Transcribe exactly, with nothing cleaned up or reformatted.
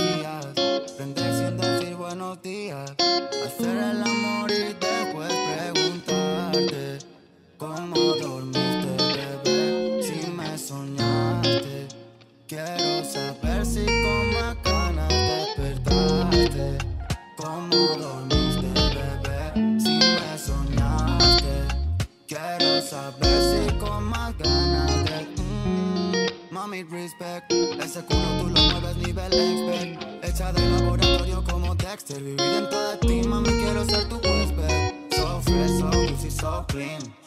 días. Prender sin decir buenos días. Hacer el amor y después preguntarte cómo dormiste, bebé, si me soñaste. Quiero saber si con más ganas despertaste. Cómo dormiste, bebé, si me soñaste. Quiero saber si con más ganas de mm, mami, respect. Ese culo tú lo mueves nivel expert. Hecha de laboratorio como Dexter. Vivir dentro de ti, mami, quiero ser tu huésped. So fresh, so juicy, so clean.